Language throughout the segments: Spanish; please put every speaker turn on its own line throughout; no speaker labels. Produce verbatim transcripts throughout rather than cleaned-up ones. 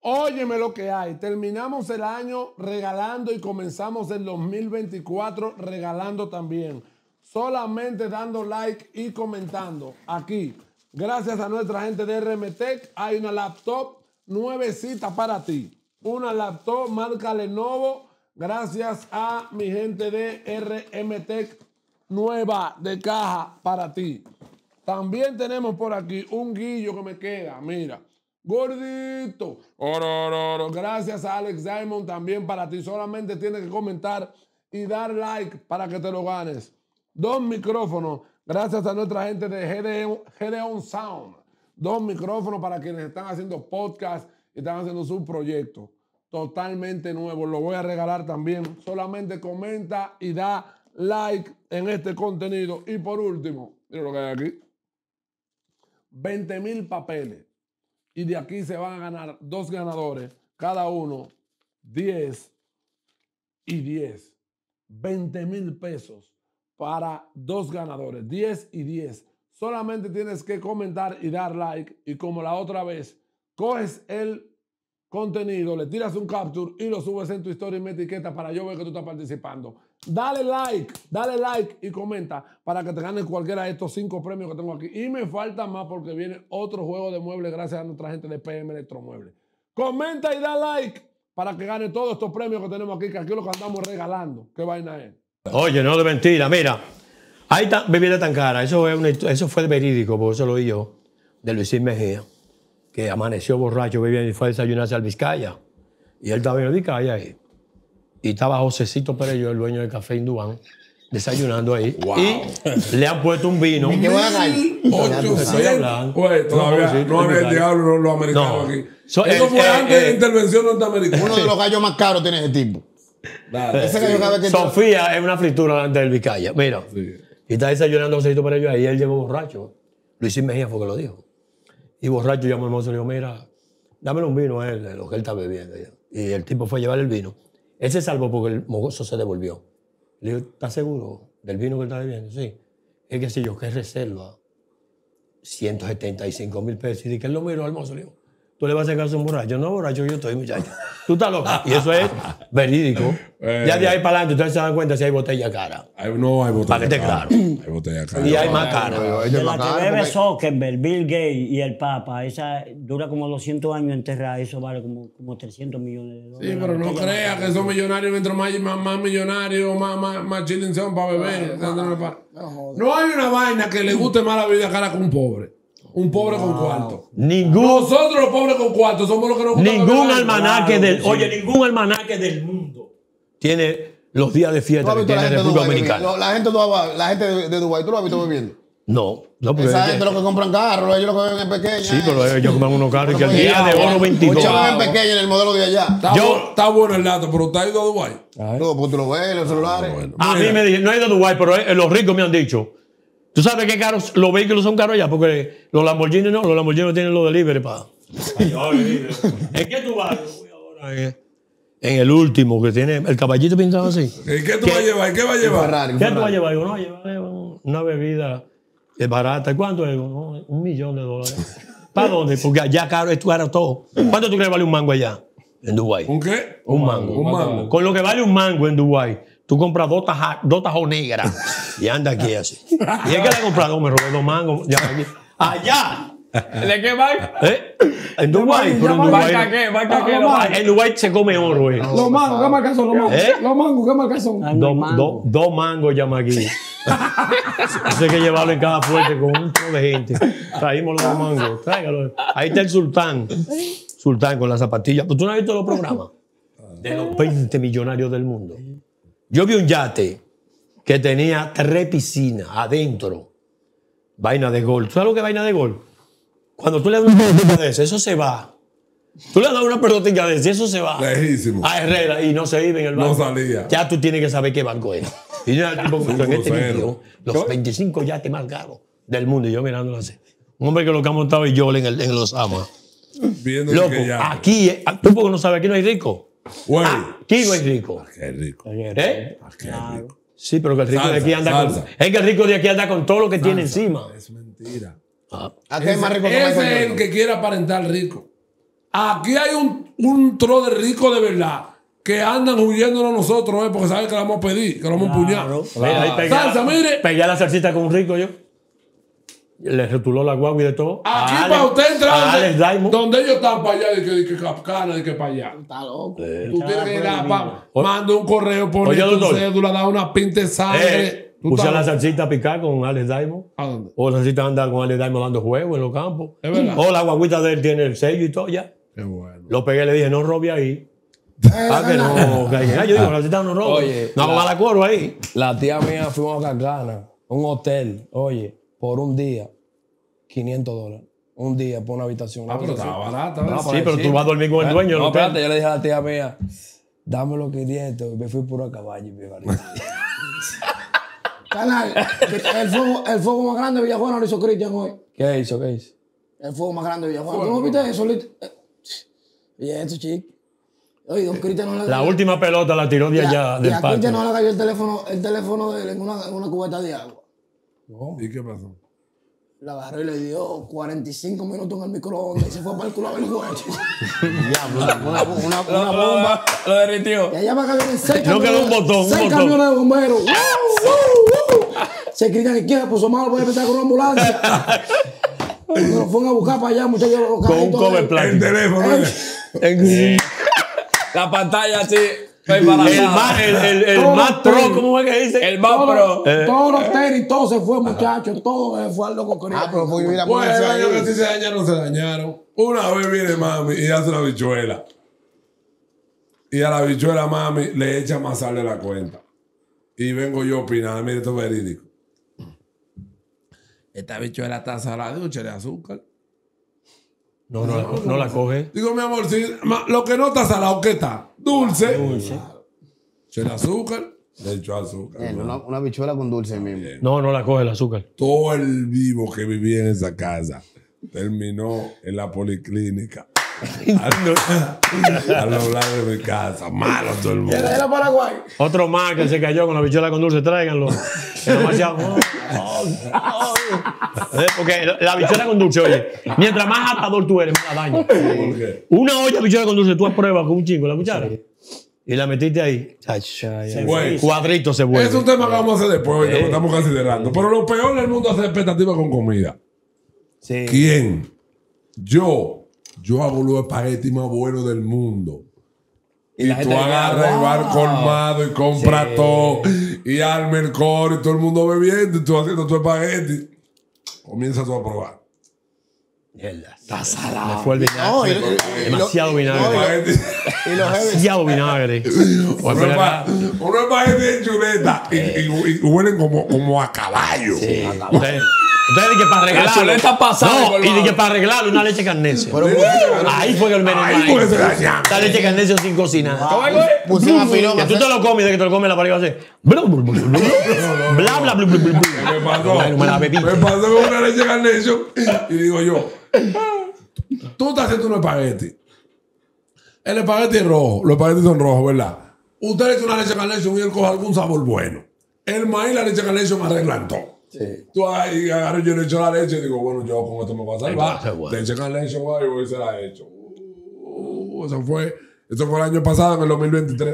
Óyeme lo que hay. Terminamos el año regalando y comenzamos el dos mil veinticuatro regalando también. Solamente dando like y comentando. Aquí, gracias a nuestra gente de R M Tech, hay una laptop nuevecita para ti. Una laptop marca Lenovo, gracias a mi gente de R M Tech, nueva de caja para ti. También tenemos por aquí un guillo que me queda, mira. Gordito. Oro, oro, oro. Gracias a Alex Diamond también para ti. Solamente tienes que comentar y dar like para que te lo ganes. Dos micrófonos. Gracias a nuestra gente de Gedeon Sound. Dos micrófonos para quienes están haciendo podcast y están haciendo sus proyectos. Totalmente nuevos. Lo voy a regalar también. Solamente comenta y da like en este contenido. Y por último, mira lo que hay aquí. veinte mil papeles. Y de aquí se van a ganar dos ganadores, cada uno diez y diez. veinte mil pesos para dos ganadores, diez y diez. Solamente tienes que comentar y dar like. Y como la otra vez, coges el contenido, le tiras un capture y lo subes en tu historia y me etiqueta para yo ver que tú estás participando. Dale like, dale like y comenta para que te ganes cualquiera de estos cinco premios que tengo aquí. Y me falta más porque viene otro juego de muebles gracias a nuestra gente de P M Electromuebles. Comenta y da like para que gane todos estos premios que tenemos aquí, que aquí es lo que andamos regalando. ¿Qué vaina es?
Oye, no de mentira, mira. Hay bebida tan cara, eso, es una, eso fue verídico, porque eso lo oí yo, de Luisín Mejía, que amaneció borracho, bebiendo y fue a desayunarse al Vizcaya. Y él estaba en el Vizcaya ahí. Y estaba Josecito Perello, el dueño del café Induán, desayunando ahí. Wow. Y le han puesto un vino.
¿Qué van a ochocientos. Pues todavía no había el diablo los americanos no. aquí. So, Eso eh, fue eh, antes eh, de la intervención norteamericana.
Uno de los gallos más caros tiene ese tipo.
Dale, ese gallo sí. que Sofía está... es una fritura delante del Vizcaya. Mira. Sí. Y está desayunando Josecito Perello ahí. Él llegó borracho. Luisín Mejía fue que lo dijo. Y borracho llamó al mozo y le dijo, mira, dámelo un vino a él, de lo que él está bebiendo. Y el tipo fue a llevar el vino. Él se salvó porque el mozo se devolvió. Le dijo, ¿estás seguro del vino que él está bebiendo? Sí. Es que si yo, ¿qué reserva? ciento setenta y cinco mil pesos. Y dije, él lo miró al mozo y le dijo, ¿tú le vas a sacar a un borracho? No, borracho yo estoy, muchacho. Tú estás loco. Y eso es verídico. Eh, ya de ahí para adelante ustedes se dan cuenta si hay botella cara.
Hay, no hay botella
para que esté
cara.
claro.
Hay botella cara.
Y hay más cara.
De la que bebe Zuckerberg, Bill Gates y el Papa, esa dura como doscientos años enterrada. Eso vale como, como trescientos millones de dólares.
Sí, pero no creas que esos millonarios, mientras más, más, más millonarios, más, más, más chilling son para beber. No, no, no, no, no hay una vaina que le guste más la vida cara que un pobre. Un pobre wow. con cuarto.
Ningún,
Nosotros los pobres con cuarto somos los que nos gustan.
Ningún almanaque claro, del, sí. Oye, ningún almanaque del mundo tiene los días de fiesta que tiene República Dominicana.
La gente, la gente de, de Dubái, ¿tú lo has visto bebiendo?
No, no porque
esa gente los que compran carros, ellos los que ven en pequeña.
Sí, pero ellos compran unos carros y que el día de oro veintidós.
Muchos ven en pequeña en el modelo de allá.
Está, Yo, bu está bueno el dato, pero ¿usted ha ido a Dubái?
No, pues tú lo ves en los celulares. Ah, bueno.
A mí me dijeron, no he ido a Dubái, pero los ricos me han dicho. ¿Tú sabes qué caros los vehículos son caros allá? Porque los Lamborghini no, los Lamborghini tienen los delivery para. ¿En qué tú vas? En el último, que tiene el caballito pintado así.
¿Y qué tú vas a llevar? ¿Qué vas a llevar?
Ferrari, ¿Qué tú vas a llevar? Yo no, llevar una bebida barata. ¿Cuánto es? No, un millón de dólares. ¿Para dónde? Porque allá caro, esto era todo. ¿Cuánto tú crees que vale un mango allá? En Dubái.
¿Un qué?
Un mango.
Un mango.
Con lo que vale un mango en Dubái. Tú compras dos tajos dos tajo negras y anda aquí así. Y es que le he comprado, me robé dos mangos. Ya, aquí. ¡Allá!
¿De qué van?
¿Eh? En Dubái. Pero en Dubái.
¿Marca qué? ¿Marca qué?
En Dubái se come oro. Eh.
Los mangos, ¿qué marca son los mangos? ¿Eh? Los mangos, ¿qué marca son?
Dos do, do mangos llama aquí. Eso hay que llevarlo en cada fuerte con un poco de gente. Traímos los dos mangos. Tráigalo. Ahí está el sultán. Sultán con las zapatillas. ¿Tú no has visto los programas? De los veinte millonarios del mundo. Yo vi un yate que tenía tres piscinas adentro. Vaina de gol. ¿Tú sabes lo que es vaina de gol? Cuando tú le das una pelotita de ese, eso se va. Tú le das una pelotita de ese, eso se va.
Lejísimo.
A Herrera y no se iba en el banco.
No salía.
Ya tú tienes que saber qué banco es. Y yo era el tipo en este video, los veinticinco yates más caros del mundo. Y yo mirándolo así. Un hombre que lo que ha montado y yo en, el, en los amas.
Viendo
Loco,
que ya...
aquí, tú porque no sabes, aquí no hay rico.
Güey.
Aquí no hay rico.
Aquí hay rico.
¿Eh?
Aquí hay rico.
Sí, pero que el rico salsa, de aquí anda salsa. con... Es que el rico de aquí anda con todo lo que salsa. tiene encima.
Es mentira.
Ah. Ese,
es más rico que ese es el que quiere aparentar rico. Aquí hay un, un tro de rico de verdad que andan huyéndonos nosotros, eh, porque saben que la vamos a pedir, que la vamos a empuñar.
Mira, ahí pegué,
Salsa, mire.
pegué a la salsita con un rico yo. Le retuló la guagua y de todo.
Aquí
A
para
Alex-
usted entrar
a Alex
donde,
Diamond.
donde ellos están para allá, de que, de que capcana, de que para allá.
Está loco.
Tú tienes que ir a pa, manda un correo, pone
Oye,
tu
doctor.
cédula, da una pinta de sangre.
Eh,
Tú
puse
estás-
la salsita a picar con Alex Diamond.
¿A dónde?
O la salsita anda con Alex Diamond dando juego en los campos.
Es verdad.
O la guaguita de él tiene el sello y todo ya.
Qué bueno.
Lo pegué, le dije, no robe ahí. Ah, que no, que ah, yo digo, la salsita no robe.
Oye,
no hago
la-
mala coro ahí.
La tía mía fuimos a Carcana, un hotel, oye, por un día, quinientos dólares. Un día por una habitación.
Ah, pero estaba barata, ¿verdad?
No,
Sí, pero tú vas a dormir con el dueño.
No,
del hotel.
espérate, yo le dije a la tía mía, dame los quinientos. Y me fui puro a caballo. Y me valió.
Canal, el fuego, el fuego más grande de Villajuana lo hizo Cristian hoy.
¿Qué hizo? ¿Qué hizo?
El fuego más grande de Villajuana. ¿Tú no viste eso? Lit- eh, Y esto, chico. Oye, don Cristian no le
La última pelota la tiró de
y a-
allá,
y
del
a Cristian no
patio.
le cayó el teléfono, el teléfono de él en una, en una cubeta de agua.
¿Y qué pasó?
La agarró y le dio cuarenta y cinco minutos en el microondas y se fue para el culo a ver el juego.
Una, una, una, una bomba.
Lo derritió.
Y allá va a caer seis
No quedó un
camiones-
botón, un
seis
botón.
camiones de bomberos. ¡Wow, wow, wow! Se Cristian izquierda puso malo, voy a empezar con una ambulancia. Nos fueron a buscar para allá, muchachos. los
Con un
carritos
cover
de-
El
plástico.
teléfono.
Ey,
¿eh?
La pantalla así,
El más, el, el, el
Todo
más pro,
pro.
¿cómo es que dice?
El más
Todos
pro.
todos los tenis, todo se fue, muchachos. Todo se fue al loco Cristian.
Ah, pero fue mira,
Bueno,
ponerse ahí.
ellos que sí se dañaron, se dañaron. Una vez viene mami y hace una bichuela. Y a la bichuela mami le echa más sal de la cuenta. Y vengo yo a opinar, mire, esto es verídico. Esta bichuela está salada, échale azúcar.
No, no, la- no la coge.
Digo, mi amor, si, ma- lo que no está salado, ¿qué está? Dulce. Dulce. Échale azúcar, le echo azúcar.
Bien,
¿no?
Una, una bichuela con dulce mismo.
No, no la coge el azúcar.
Todo el vivo que vivía en esa casa terminó en la policlínica. A los lados de mi casa. Malo todo el mundo.
Era Paraguay.
Otro más que se cayó con la bichuela con dulce, tráiganlo. Que demasiado. Oh, oh, oh. Eh, Porque la bichuela con dulce, oye, mientras más atador tú eres, más la daña.
¿Por qué?
Una olla de bichuela con dulce, tú pruebas con un chingo la cuchara. Y la metiste ahí.
Bueno,
Cuadrito se vuelve.
es un tema que vamos a hacer después, oye, que estamos considerando. Pero lo peor del mundo es hacer expectativas con comida.
Sí.
¿Quién? Yo. Yo hago los espaguetis más buenos del mundo.
Y
Y,
la
tú
gente dice,
agarras y
"Wow".
vas al colmado y compras
Sí.
todo. Y arma el coro y todo el mundo bebiendo y tú haciendo tu espagueti. Comienza tú a probar.
Mierda, está salado. Me fue el vinagre.
No, y- y- y-
Demasiado
y-
vinagre.
no, y-
Espagueti.
Y los heavy.
Demasiado vinagre.
Unos
Pero
espa- unos espaguetis de chuleta y, y- y huelen como, como a caballo.
Ustedes, ustedes dicen que para arreglarlo.
chuleta pasada,
No, y
colmado.
dicen que para arreglarlo una leche carnesio.
Pero
Ahí fue que el veneno.
Ahí fue que se dañaron.
Esta leche carnesio sin cocinar.
pusieron a pilón.
Que tú te lo comes, de que te lo comes la pared va a hacer. Bla, bla, bla, bla, bla, bla, bla, bla, bla, bla.
Me pasó,
Bueno, me la bebí.
me pasó con una leche Carnation y digo yo, tú estás haciendo un espagueti. El espagueti es rojo, los espaguetis son rojos, ¿verdad? Usted le echa una leche Carnation y él coge algún sabor bueno. El maíz y la leche Carnation arreglan todo. Tú ahí agarras, yo le echo la leche y digo, bueno, yo con esto me voy a salvar.
Ay, bueno.
Leche Carnation, guay, voy y se la he hecho. Uh, eso fue, eso fue el año pasado, en el dos mil veintitrés.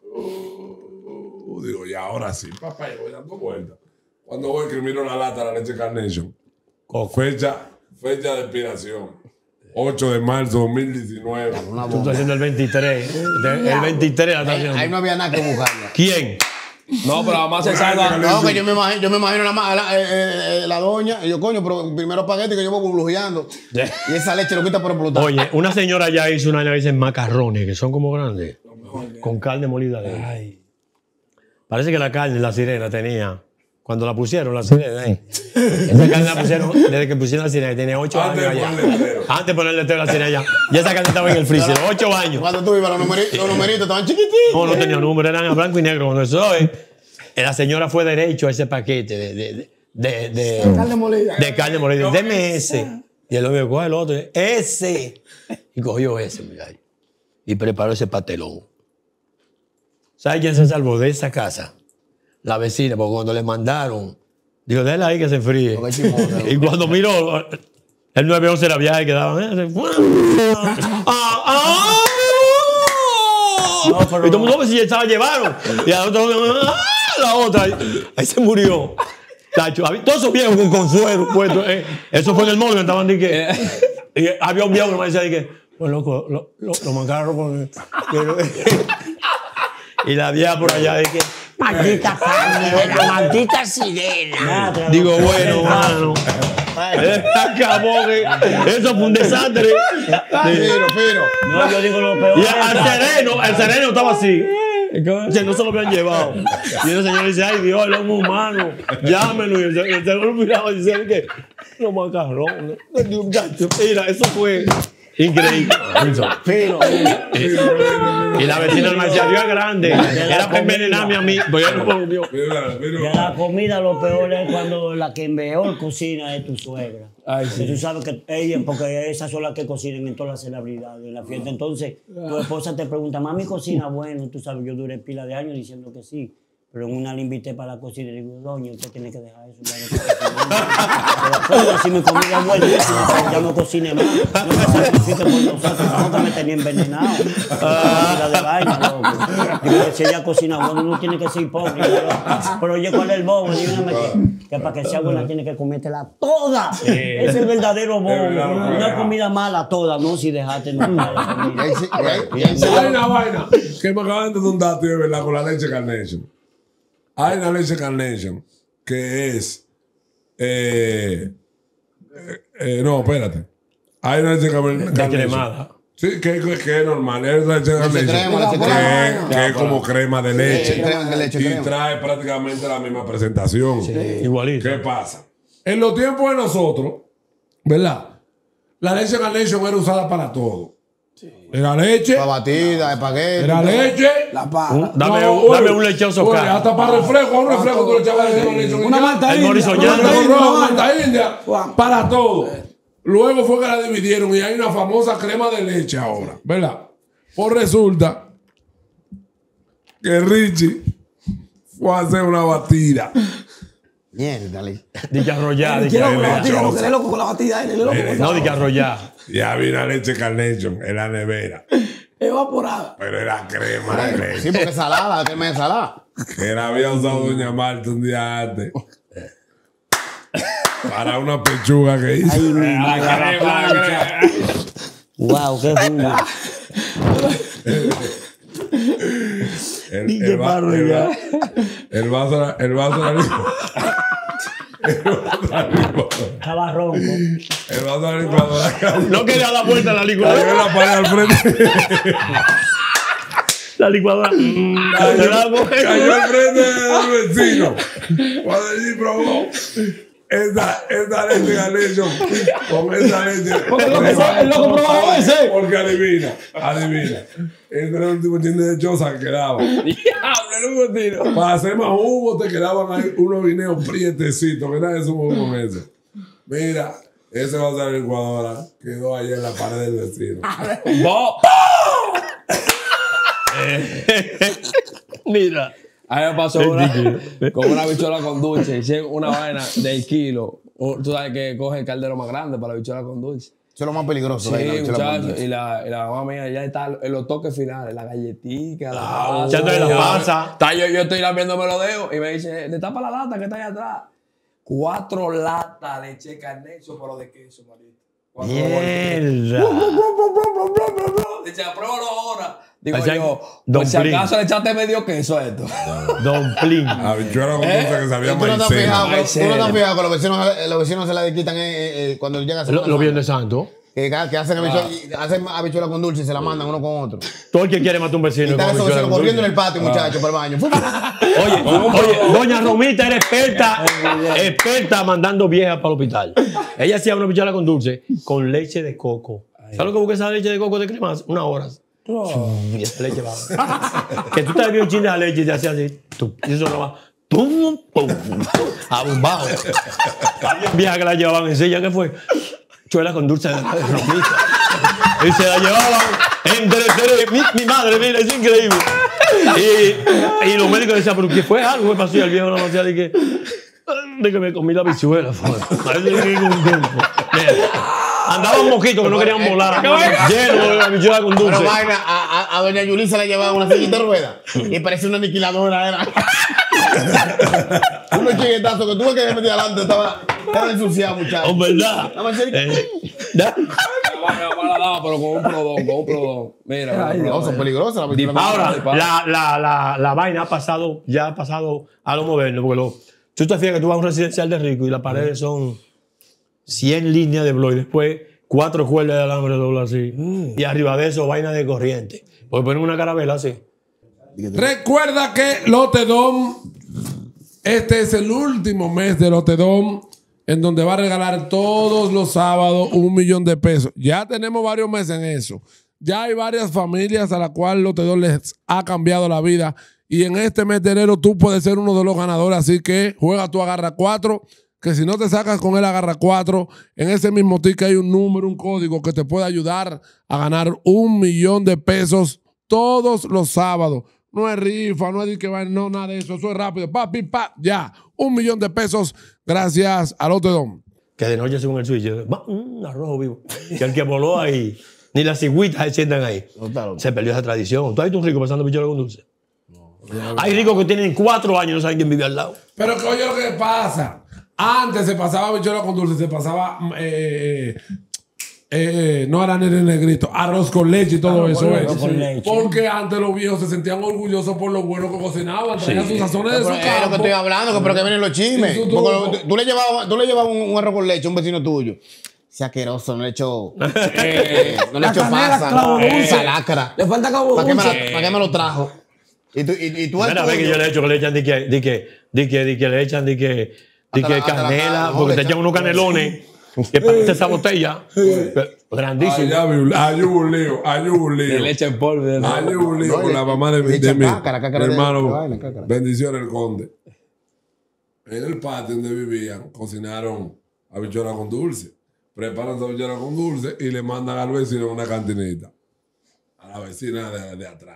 Uh, digo, y ahora sí, papá, y voy dando vueltas. Cuando voy, que miro la lata, la leche Carnation. Con fecha, fecha de expiración. ocho de marzo de dos mil diecinueve.
Una
Tú
bomba.
estás haciendo el veintitrés. El veintitrés la estás
Ahí, ahí
haciendo.
no había nada que buscarla.
¿Quién?
No, pero además se salva.
No, que yo me imagino, yo me imagino la, ma- la, eh, eh, la doña, y yo, coño, pero primero espagueti que yo voy bublujeando. Y esa leche lo quita por explotar.
Oye, una señora ya hizo una que dicen macarrones, que son como grandes, con carne molida de
Ay.
Parece que la carne, la sirena tenía, cuando la pusieron, la sirena, ¿eh? Esa carne la pusieron, desde que pusieron la sirena, tenía ocho
Antes
años
de
allá.
ponerle letrero.
Antes de ponerle letrero a la sirena allá. Y esa carne estaba en el freezer, ocho años.
Cuando tú ibas, los numeritos, los numeritos estaban chiquititos.
No, no tenía número, eran a blanco y negro. Cuando eso, eh, la señora fue derecho a ese paquete de, de, de, de, de,
Carne molida.
de carne molida. Deme ese. Y el hombre coge el otro, ese. Y cogió ese, muchacho. Y preparó ese pastelón. ¿Sabes quién se salvó de esa casa? La vecina, porque cuando le mandaron, dijo, déjala ahí que se enfríe.
Porque es chimosa.
Y cuando miró, el nueve once era viaje que daban. eh, no.
No, pero
y todo el
no.
mundo se la llevaron. Y a la otra, ¡ah! La otra, ahí, ahí se murió. Tacho, había- todos esos viejos con consuelo puesto. Eh, eso fue en el móvil, estaban de que. Y había un viejo que me decía de que, pues loco, lo, lo, lo mancaron con. Pero, y la vieja por allá de que.
Maldita carne de la maldita sirena.
Digo, bueno, mano. Acabó que eso fue un desastre.
Fino, fino.
No, yo digo lo peor.
Y
es
al
la-
sereno, el sereno estaba así. Que no se lo habían llevado. Y el señor dice, ay Dios, él es un humano. Llámenlo. Y el, se- el señor miraba y decía que los macarrones. Digo, muchacho, mira, eso fue increíble.
Fino.
Y la vecina me decía, Dios es grande. Era para envenenarme a mí. Pues ya no me comió.
Mira,
De
mira.
la comida lo peor es cuando la que mejor cocina es tu suegra.
Ay, sí.
Que tú sabes que ella, porque esas son las que cocinan en todas las celebridades, en la fiesta. Entonces, tu esposa te pregunta, mami, cocina bueno. Tú sabes, yo duré pila de años diciendo que sí. Pero en una le invité para la cocina y le digo, doña, usted tiene que dejar eso. Ya no estoy cocinando. Pero si mi comida es buenísima, ya no cocine más. No me sacrifique por nosotros, no que me tenía envenenado. Pila de vaina, loco. Digo, si ella cocina bueno, uno tiene que ser hipócrita. ¿no? Pero oye, ¿cuál es el bobo? Dígame que, que para que sea buena tiene que comértela toda. Ese es el verdadero bobo. Una comida mala toda, no si dejaste no.
Y ahí sí- y ahí- y ahí sí-
Hay una vaina que me acaban de dar un dato, de verdad, con la leche Carnation. Hay una leche Carnation que es. Eh, eh, eh, no, espérate. Hay una leche Carnation.
cremada.
Sí, que, que, que es normal. Es leche Carnation.
crema, leche
que,
crema.
que es como crema de leche.
Sí, crema de leche,
y
crema.
trae prácticamente la misma presentación.
Igualito.
¿Qué pasa? En los tiempos de nosotros, ¿verdad? La leche Carnation era usada para todo. Era leche.
Pa' batida, espagueti.
Era leche.
La para.
Dame,
No,
un, dame
oye,
un lechoso
oye,
acá.
hasta para refresco, un refresco tú le echabas leche, leche,
Una malta
El
india.
morisoñano.
una malta
refresco
india,
rojo,
una
malta
malta.
india,
Juan.
para todo. Luego fue que la dividieron y hay una famosa crema de leche ahora, ¿verdad? Pues resulta que Richie fue a hacer una batida.
Mierda, le-
Di que arrollar, di que
Quiero con la
arrollar.
batida, porque le loco con la batida. Él es loco con
No, di que arrollar.
Y había una leche Carnation en la nevera,
evaporada.
pero era crema de leche.
Sí, porque es salada, que me es salada.
Que la había usado Doña Marta un día antes. Para una pechuga que hizo.
Ay, mi madre, la plancha. Wow, qué jugo.
El,
Di que
el, va-
barro
el,
ya.
va- el vaso era- el vaso era licuado. El vaso era licuado.
Estaba ronco.
El vaso era licuado. La cayó
No quería dar vuelta a la
cayó en
licuadora.
la pared al frente.
La licuadora. mm, se la mujer.
Cayó al frente del vecino. Cuando allí probó esa, esa leche Carnation con esa leche.
Porque el loco sabe- el loco probaba ese.
Porque adivina, adivina. Entre el último chin de choza que quedaba. Para hacer más jugo te quedaban ahí unos guineos prietecitos. Que nadie supo con eso. Mira, ese va a ser la licuadora. Quedó allá en la pared del vecino.
Bo- Mira.
A mí me pasó una, con una bichuela con dulce. Hicieron una vaina del kilo. O- Tú sabes que coge el caldero más grande para la bichuela con dulce.
Eso es lo más peligroso.
Sí,
ahí, la bichuela con
muchachos.
dulce.
Y la, y la mamá mía ya está en los toques finales. La galletita, la pasa.
Echándole la pasa.
Está yo, yo estoy lamiéndome los dedos y me dice, le tapa la lata que está ahí atrás. Cuatro latas de leche Carnation, pero de queso, marito. Cuatro
Mierda.
Dice, apruébalo ahora. Digo
O sea,
yo,
Don
por si
Plin.
acaso le echaste medio queso a esto.
Don Plin.
Habichuela con dulce que sabía
¿Tú no te has fijado,
maicena.
que- tú no te has fijado que los vecinos, los vecinos se la quitan eh, eh, eh, cuando llega a
Lo, lo viernes santo.
que, que hacen habichuela, y hacen habichuela con dulce y se la mandan uno con otro.
Todo el que quiere matar a un
Y
vecino.
están
con
esos
habichuela
vecinos
con
corriendo en el
dulce.
patio, muchachos, para el baño.
Oye, oye, doña Romita era experta, experta mandando viejas para el hospital. Ella hacía una pichola con dulce, con leche de coco. ¿Sabes lo que busca esa leche de coco de crema? Una hora. Y esa leche va. Que tú te bebías un chin de la leche y te hacía así. tum, y eso no va. Pum, pum, pum, abumbado. Había viejas que la llevaban en silla. ¿Qué fue? Chuela con dulce de Romita. Y se la llevaban entre tres. Mi, mi madre, mira, es increíble. Y, y los médicos decían, ¿pero qué fue? Algo me pasó. Y el viejo no me hacía de que, de que me comí la bichuela. Fue. Parece que un tiempo. Mira. Andaban mosquitos que no querían volar. Lleno de habichuela con
Pero
dulce.
vaina, a, a, a doña Yulisa le llevaba una sillita de ruedas y parecía una aniquiladora. Era. Unos chiquetazos que tuve que meter adelante, estaba, estaba ensuciado, muchacho.
Oh, ¿verdad?
Estaba así,
Eh, ¿da?
Pero con un prodón, con un prodón. Mira,
Ay, Dios, son peligrosas las aventuras.
Ahora, la, la, la, la vaina ha pasado, ya ha pasado a lo moderno, porque lo, tú te fijas que tú vas a un residencial de rico y las paredes son cien líneas de blog y después cuatro cuerdas de alambre doble así. Y arriba de eso, vaina de corriente. Porque ponen una carabela así.
Recuerda que Lotedom, este es el último mes de Lotedom, en donde va a regalar todos los sábados un millón de pesos. Ya tenemos varios meses en eso. Ya hay varias familias a las cuales Lotedom les ha cambiado la vida. Y en este mes de enero tú puedes ser uno de los ganadores. Así que juega tu agarra cuatro. Que si no te sacas con el agarra cuatro, en ese mismo ticket hay un número, un código que te puede ayudar a ganar un millón de pesos todos los sábados. No es rifa, no es de que va, no, nada de eso. Eso es rápido. Pa, pi, pa, ya. Un millón de pesos gracias a Lotedom.
Que de noche según el switch, va, un arroz vivo. Que el que voló ahí, ni las cigüitas se sientan ahí. Se perdió esa tradición. ¿Tú has visto un rico pasando pichola con dulce? No. Hay ricos que tienen cuatro años y no saben quién vive al lado.
Pero que oye lo que pasa. Antes se pasaba bichola con dulce, se pasaba... Eh, Eh, no era nene negrito, arroz con leche y todo
Arroz
eso.
con
es.
leche, con leche.
Porque antes los viejos se sentían orgullosos por lo bueno que cocinaban, traían sus sazones de
Pero
su
es lo que
campo.
estoy hablando, que pero que vienen los chismes.
Y tú- tú-
Porque lo- tú, tú le llevabas, tú le llevabas un, un arroz con leche a un vecino tuyo. Ese asqueroso, no le echó. eh, no le
La
echó
canela,
pasa.
clavo
no,
dulce.
esa lacra.
Le falta cabo
¿Para qué, me
dulce.
la- ¿Para qué me lo trajo? Y tú, y, y tú al
Mira, ve que
tuyo.
yo le he hecho que le echan di que, di que, di que, di que le echan di que, di
Hasta
que
la- hasta la-
canela,
no,
porque
le
te echan
echan-
unos canelones que parece esa botella. Grandísimo.
Allá vi un- Hay un lío, hay un
De
lío.
leche en polvo. de-
Hay un lío
No,
con
y-
la mamá de
y
mi, de
echan
mi,
cácara, cácara
mi
de-
hermano.
de vaina, cácara.
Bendiciones, el conde. En el patio donde vivían, cocinaron habichuela con dulce. Preparan su habichuela con dulce y le mandan al vecino una cantinita. A la vecina de, de atrás.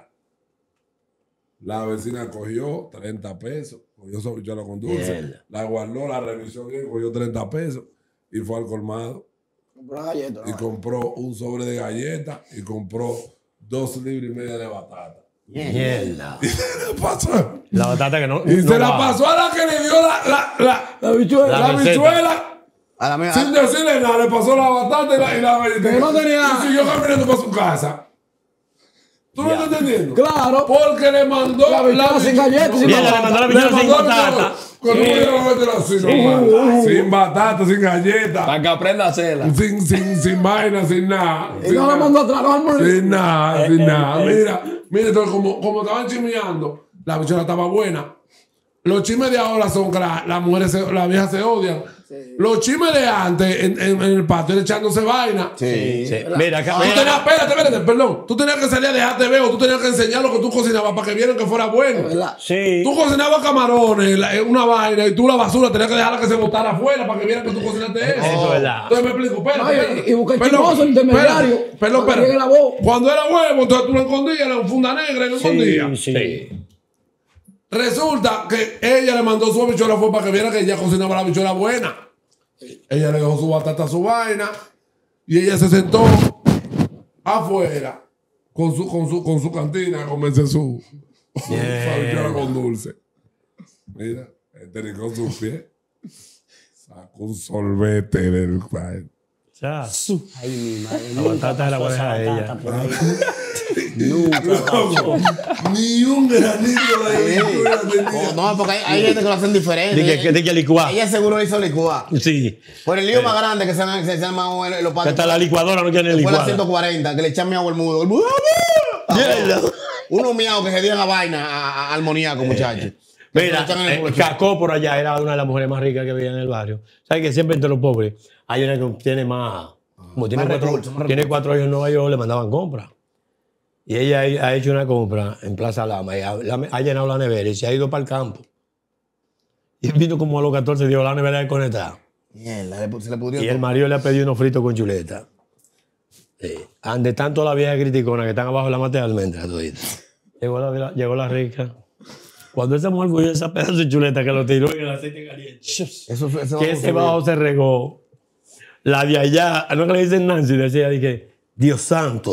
La vecina cogió treinta pesos, cogió su habichuela con dulce,
Mierda.
la guardó, la revisó bien, cogió treinta pesos y fue al colmado
Compró una galleta.
y compró un sobre de galletas y compró dos libras y media de batata.
Mierda.
Y se la pasó,
La batata que no.
y
no
se la
va.
pasó a la que le dio la, la, la,
La bichuela.
la
La receta.
habichuela.
A la mía.
Sin decirle nada, le pasó la batata y la, y la galleta.
Que no tenía-
Y siguió caminando para su casa. ¿Tú no estás entendiendo?
Claro.
Porque le mandó
La habichuela sin galletas, sin
Mierda, le mandó la habichuela sin batata.
Cuando pudieron meterlo así, nomás. Sin batata, sin galleta.
Para que aprenda a hacerla.
Sin, sin, sin vaina, sin nada.
Y
sin
no la
nada.
mandó atrás, no almorzó.
Sin nada, sin nada. Mira, mira, entonces, como, como estaban chismeando, la bichola estaba buena. Los chismes de ahora son que la- las mujeres, se- las viejas se odian. Los chismes de antes en, en- en el patio echándose vaina.
Sí.
Sí. Mira, acá-
Tú
mira.
tenías, espérate, espérate, perdón. Tú tenías que salir a dejarte ver o tú tenías que enseñar lo que tú cocinabas para que vieran que fuera bueno.
¿Verdad?
Sí.
Tú cocinabas camarones, la- una vaina, y tú la basura tenías que dejarla que se botara afuera para que vieran que tú cocinaste eso.
Eso es verdad.
Entonces me explico, espérate.
No, y-
espérate.
y busca el
Perdón,
chismoso, el intermediario,
espérate, Perdón,
para que
espérate.
llegue la voz.
Cuando era huevo, entonces tú lo escondías, era un funda negra y lo escondías.
Sí, sí.
Resulta que ella le mandó su habichuela fue para que viera que ella cocinaba la habichuela buena. Ella le dejó su batata, su vaina, y ella se sentó afuera con su, con su, con su cantina a comerse su, su habichuela con dulce. Mira, entericó sus pies, sacó un sorbete del cual.
Ya.
Ay, mi madre.
La
nunca
batata era
pasó
buena
esa
de
batata
ella.
por ahí. Nunca pasó.
Ni un granito de habichuela tenía.
Oh, no, porque hay, hay gente que lo hacen diferente.
Di que, di que licuar.
Ella seguro hizo licuar.
Sí.
Por el lío más grande que se han, se, se han armado en los
Que
patios.
hasta la licuadora no quiere
Fue la
licuar.
ciento cuarenta, que le echan miau al mudo. El mudo.
Mierda.
Unos miau que se dieron a vaina, a, a- al moníaco, muchachos.
Mira,
Le echan en el
eh,
culo.
Cacó por allá era una de las mujeres más ricas que había en el barrio. ¿Sabes que siempre entre los pobres hay una que tiene más. Como tiene,
Más
cuatro,
recursos, más
tiene cuatro años en Nueva York, le mandaban compras. Y ella ha ha hecho una compra en Plaza Lama y ha, la- ha llenado la nevera y se ha ido para el campo. Y vino como a los catorce, dio la nevera desconectada.
Mierda, le- se le pudrió
Y el
todo.
marido le ha pedido unos fritos con chuleta. Sí. Ande tanto la vieja criticona que están abajo de la mata de almendras toditas. Llegó la, llegó la rica. Cuando esa mujer cogió esa pedazo de chuleta que lo tiró en el aceite caliente,
Eso, fue- eso
que ese bajo se regó. la de allá, no que le dicen Nancy, decía, dije, Dios santo.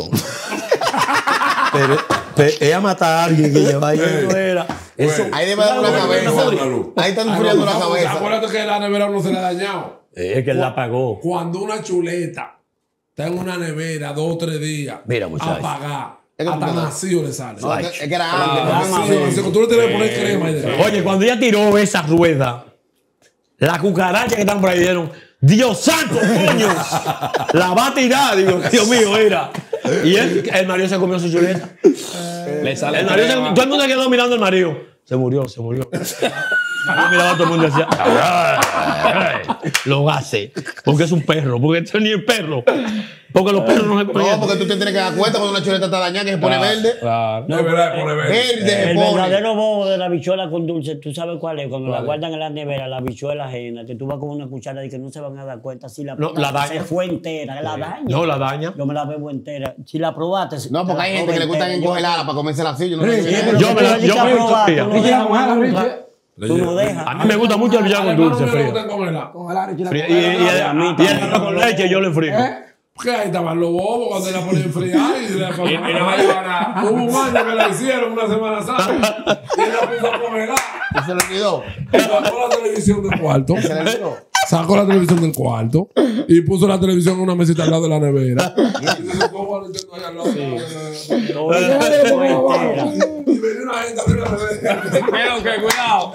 pero, pero ella mata a alguien que lleva ahí, eso era. Eso,
Ahí debe dar una cabeza. Ahí están enfriando la cabeza.
Acuérdate que la nevera no se le ha dañado.
es que él la pagó.
Cuando una chuleta está en una nevera dos o tres días,
Mira, muchacho.
apagada,
Es que
hasta
tú-
nacido le sale.
No, es que- es que era
Ah,
antes.
sí, sí, sí, tú le tienes que poner crema ahí dentro.
Oye, cuando ella tiró esa rueda, las cucarachas que están por ahí dijeron, Dios santo, coño, la va a tirar. Digo, Dios mío, mira. Y él, el marido se comió su chuleta.
Le sale
El marido se-
crema.
todo el mundo quedó mirando al marido. Se murió, se murió. Yo miraba a todo el mundo y decía, "Ay, ay", lo hace. Porque es un perro, porque esto ni es perro. Porque los perros no se ponen.
No, porque tú te tienes que dar cuenta cuando una chuleta está dañada que se pone verde.
Claro.
Es verdad, pone verde.
Verde se
El
pone.
verdadero bobo de la bichuela con dulce, ¿tú sabes cuál es? Cuando la guardan en la nevera, la bichuela ajena, que tú vas con una cuchara y que no se van a dar cuenta si la
No, la daña.
se fue entera, la daña.
No, la daña.
Yo me la bebo entera. Si la probaste.
No, porque hay gente que le gusta encongelarla para comérsela así. Yo no sé qué.
Pero
Yo
si
me
tú
la-
le dices
yo
a
me
probar,
la-
tú no
Richie,
dejas
la mujer,
más
Richie.
nunca. Tú no dejas.
A mí me gusta mucho el billar con
Al hermano
dulce
mío le
frío.
gusta congelar.
Con el Richie la
Frío. Y,
mujer.
y, y,
A mí
y el
también.
arroz con leche yo le frío.
¿Eh?
Porque ahí estaban los bobos cuando la ponían a enfriar y la pasaban a llevar a- Hubo un año que la hicieron una Semana Santa y él la puso a congelar.
Y se le olvidó.
Y sacó la televisión del cuarto.
Se le olvidó.
Sacó la televisión del cuarto y puso la televisión en una mesita al lado de la nevera. Y se sacó la Nintendo ahí al lado de la nevera.
Todo eso fue entera.
Y venía una gente a abrir la nevera.
Cuidado, que cuidado.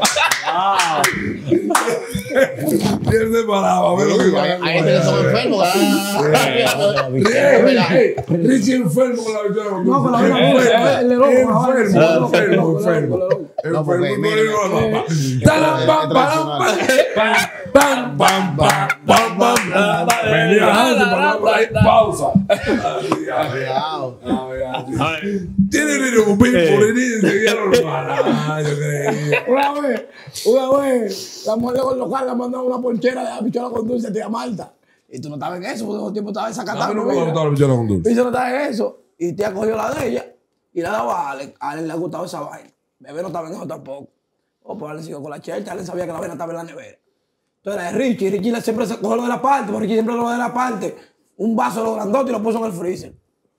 Wow.
Y él se paraba a ver lo que iba a
Hay gente que son enfermos. ah.
Hey, Richie enfermo con la bichuela con
No, con la
dulce.
vida, el león,
Enfermo,
con la
enfermo,
vaina.
enfermo, enfermo.
No, porque
Enfermo,
mira,
no digo
eh,
nada.
eh,
Talam,
eh,
pam, pam, pam, pam, pam, pam, pam, pam. Venía antes para por ahí, pausa.
Cuidado.
Tiene un pipo, y seguía normal. Ah, yo creía.
Una vez, una vez, la mujer del local le mandó una ponchera de habichuela con dulce a tía Marta. Y tú no estabas en eso, porque todo el tiempo estabas
A mí
desacatando.
no me
mira.
gustaba la bichuela con dulce.
Y yo no estaba en eso. Y tía cogió la de ella y la daba a Allen. A Allen le gustaba esa vaina. Bebé no estaba en eso tampoco. O pues Allen siguió con la chelcha. Allen sabía que la vaina estaba en la nevera. Entonces la de Richie. Richie le- siempre se coge lo de la parte, porque Richie siempre lo de la parte. Un vaso de lo grandote y lo puso en el freezer.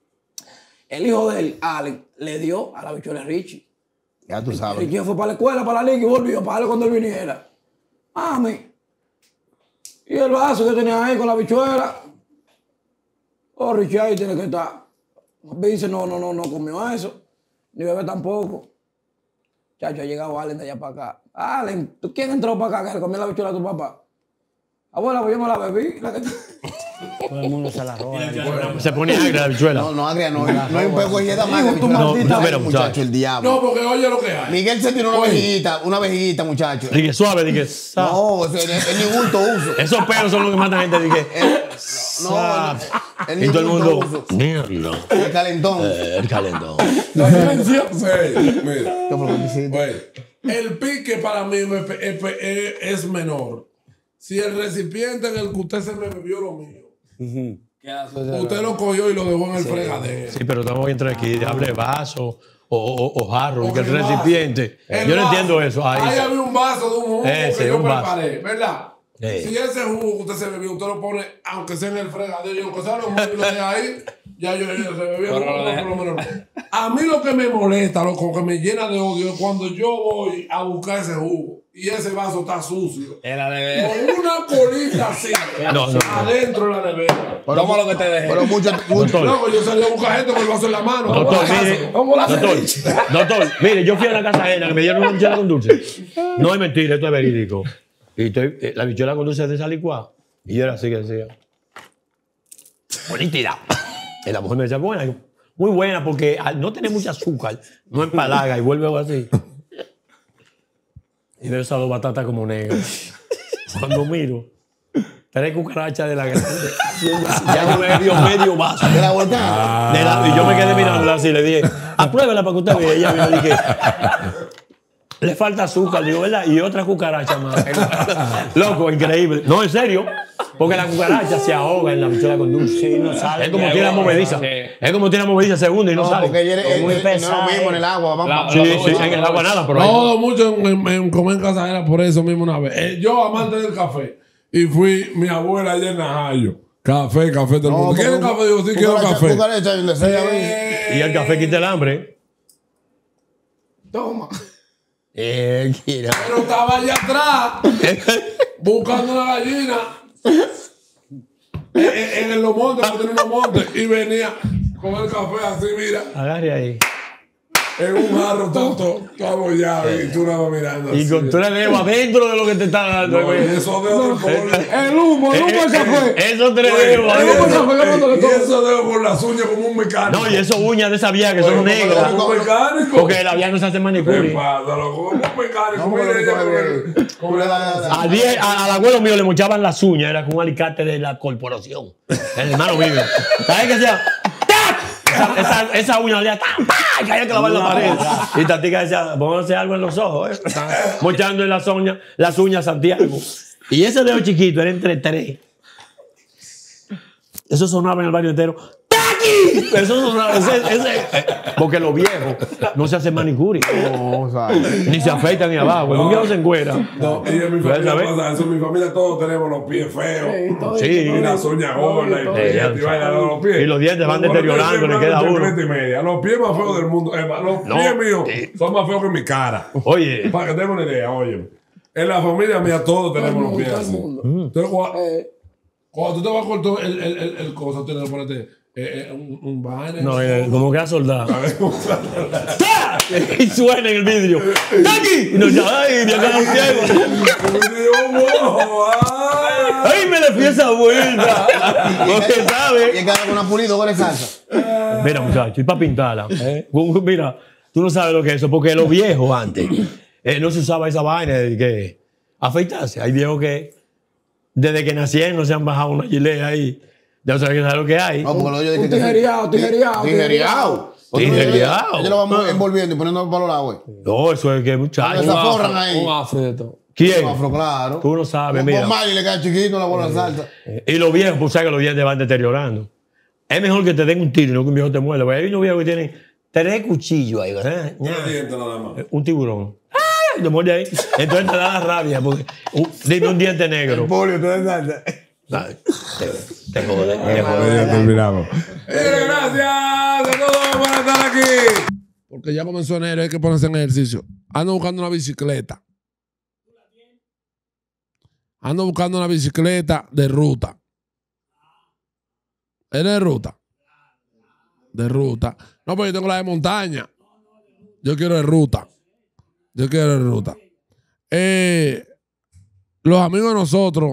El hijo de él, Allen, le dio a la bichuela de Richie.
Ya tú sabes.
Richie fue para la escuela, para la liga y volvió para darle cuando él viniera. Mami. Y el vaso que tenía ahí con la bichuela. Oh, Richie ahí tiene que estar. Dice, no, no, no, no comió eso. Ni bebé tampoco. Chacho, ha llegado Allen de allá para acá. Allen, ¿tú quién entró para acá que le comió la bichuela a tu papá? Abuela, pues yo me la bebí. La que...
Todo el mundo se la roba.
Se pone agria la bichuela.
No, no, agria, no. No hay un poco de hieda más.
Hijo,
que
tú
bichuela.
maldita.
No,
Mira,
muchacho,
muchacho.
el diablo.
No, porque oye lo que hay.
Miguel se tiró una vejiguita, una vejiguita, muchacho.
Dije suave, dije sa.
No, eso es, es ni bulto uso.
Esos pelos son los que matan gente. Dije
No,
sa.
es ni
Y todo el
bulto
mundo.
uso.
Mierda.
El calentón.
Eh, El calentón.
Güey, mira.
¿Qué fue lo que hiciste?
Güey, el pique para mí me- es, es- es menor. Si el recipiente en el que usted se me bebió lo mío, usted lo cogió y lo dejó en el fregadero.
Sí, pero estamos entre aquí. Hable vaso o, o, o jarro. Y que el
Porque el vaso-
recipiente.
el
Yo no
vaso.
entiendo eso. Ahí
Ahí
se-
había un vaso de un jugo
Ese,
que yo
un vaso.
preparé, ¿verdad?
Sí.
Si ese jugo que usted se bebió, usted lo pone, aunque sea en el fregadero, y aunque sea lo mismo y lo deja ahí, ya yo, yo se bebió el
Pero
jugo,
lo deja.
por lo menos. A mí lo que me molesta, lo que me llena de odio, es cuando yo voy a buscar ese jugo y ese vaso está sucio.
En la nevera.
Con una colita así,
No, no, no.
adentro de la nevera.
Toma lo que te dejé.
Pero mucho, mucho.
Doctor.
Luego yo salí a buscar gente con el vaso en la mano.
Doctor,
¿Cómo la
mire,
hace?
¿Cómo la hace?
doctor, doctor, mire, yo fui a una casa ajena que me dieron una bichuela con dulce. No es mentira, esto es verídico. Y estoy, eh, la bichuela con dulce es de esa licuada. Y yo era así que decía, buenítida. Y la mujer me decía, buena, muy buena, porque al no tener mucho azúcar, no empalaga y vuelve algo así. Y veo esas dos batatas como negras. Cuando miro, tres cucarachas de la grande. Ya me dio medio vaso.
De la volcán.
De la- y yo me quedé mirándola así, le dije, apruébela para que usted vea. Y ella me dije, le falta azúcar, digo, ¿verdad? Y otra cucaracha más. Loco, increíble. No, en serio. Porque la cucaracha se ahoga en la bichuela con dulce.
Sí, no sale.
Es como tiene movediza.
Sí.
Es como tiene movediza segunda y no,
No,
sale.
porque ella es
Muy
no es
pesado.
lo mismo en el agua. Vamos.
La-
Sí, sí, en el agua nada, pero ahí-
No, mucho en, en, en comer casajera por eso mismo una vez. Eh, yo, amante del café, y fui mi abuela allá en Najayo. Café, café todo el mundo. ¿Quieren café? Yo sí quiero café.
Cucaracha, donde sea, ven.
Y el café quita el hambre.
Toma.
Eh, mira.
Pero estaba allá atrás buscando una gallina en, en, en los montes, porque tiene unos montes, y venía con el café así, mira,
Agarre ahí.
en un jarro todo, todo, todo abollado, y tú nada mirando.
Y
así,
con tú le dedos adentro de lo que te está dando.
no,
güey.
y eso de otro polvo.
El humo, el humo del café.
Eso te le
Oye,
dedos.
el humo del café, yo mando de
Y
todo.
eso dedo con las uñas como un mecánico.
No, y esos uñas de esa vieja que son
Como
negras.
un mecánico.
Porque la vieja no se hace
¿Qué
manicure.
pasa, loco? Como un mecánico.
No, porque
Mira,
lo
ella
coge
con
bien.
el- con el-
Al, vie- a- al abuelo mío le mochaban las uñas, era con un alicate de la corporación. El hermano mío. ¿Sabes qué hacía? ¡Tac! Esa, esa, esa uña le hacía ¡tac! ¡Pah! Caía que la va en la pared. Y Tatica decía, pónganse algo en los ojos. ¿eh? Mochando en las uñas, las uñas Santiago. Y ese dedo chiquito era entre tres. Eso sonaba en el barrio entero. ¡Taqui! Eso sonaba. Ese, ese, porque los viejos no se hacen manicure.
No, o sea,
Ni se afeitan ni abajo. Un viejo se encuera.
No, y en mi
¿Sabes?
familia pasa eso. En mi familia todos tenemos los pies feos.
Sí.
Y las uñas gordas y
Sí,
prietas, y vaina de los pies.
y los dientes van
Los
deteriorando,
dientes
le queda
van de
uno.
chancleta y media. Los pies más feos del mundo. Es más, los
No,
pies míos
sí.
son más feos que mi cara.
Oye.
Para que tengan una idea, oye. En la familia mía todos tenemos los pies
Todo el
así.
mundo.
Entonces, cuando,
Eh,
cuando tú te vas a cortar el, el, el, el cosa, tienes que ponerte eh, eh, un, un banner.
No, eh, como que a soldado.
A ver cómo sale.
¡Ta! Y suena en el vidrio. ¡Taqui! Y nos dice, ¡ay! Me acaba un ciego. ¡Ay! Me le fui esa vuelta. Porque
y
sabe.
hay que dar con una pulido con la salsa.
Mira, muchacho, y para pintarla. ¿eh? Mira, tú no sabes lo que es eso, porque los viejos antes eh, no se usaba esa vaina de que afeitarse. Hay viejos que desde que nacieron no se han bajado una gilet ahí. Ya sabes que sabes lo que hay.
No, porque lo yo
un
dije que
tijeriado, tijeriado.
Tijeriado.
Tijeriado.
Ellos lo vamos envolviendo y poniendo para los lados, güey.
No, eso es que
Se
muchacho.
aforran ahí.
Un afro de todo.
¿Quién?
Un afro, claro.
Tú no sabes,
Un
mira.
Bob Marley le cae chiquito la bola de salsa.
Y los viejos, pues sabes que los dientes van deteriorando. Es mejor que te den un tiro y no que un viejo te muerda. Porque hay unos viejos que tienen tres cuchillos ahí, ¿verdad?
Un diente nada más.
Un tiburón. ¡Ay! Te muerde ahí. Entonces te da la rabia. Porque, uh, dime un diente negro.
Polio, todo de salsa.
Ay, Te, te jode, te jode.
Ya terminamos. Eh, gracias a todos por estar aquí. Porque ya comenzó enero, hay que ponerse en ejercicio. Ando buscando una bicicleta. Ando buscando una bicicleta de ruta. ¿Es de ruta? De ruta. No, pues yo tengo la de montaña. Yo quiero de ruta. Yo quiero de ruta. Eh, los amigos de nosotros,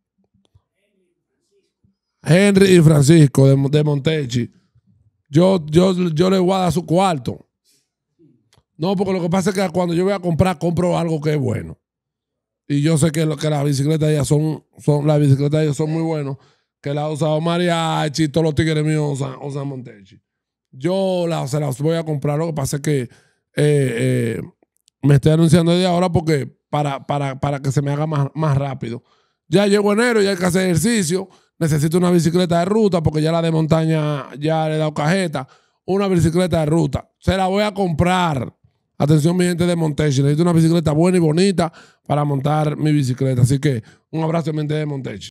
Henry y Francisco de, de Montechi, yo, yo, yo les voy a dar su cuarto. No, porque lo que pasa es que cuando yo voy a comprar, compro algo que es bueno. Y yo sé que, lo, que las bicicletas de ellas son, son, las bicicletas de ellas son muy buenas. Que la ha usado Mariachi, todos los tigres míos usan, usan Montechi. Yo la, se las voy a comprar. Lo que pasa es que eh, eh, me estoy anunciando desde ahora porque para, para, para que se me haga más, más rápido. Ya llegó enero y hay que hacer ejercicio. Necesito una bicicleta de ruta porque ya la de montaña ya le he dado cajeta. Una bicicleta de ruta. Se la voy a comprar. Atención, mi gente de Montechi. Necesito una bicicleta buena y bonita para montar mi bicicleta. Así que un abrazo, mi gente de Montechi.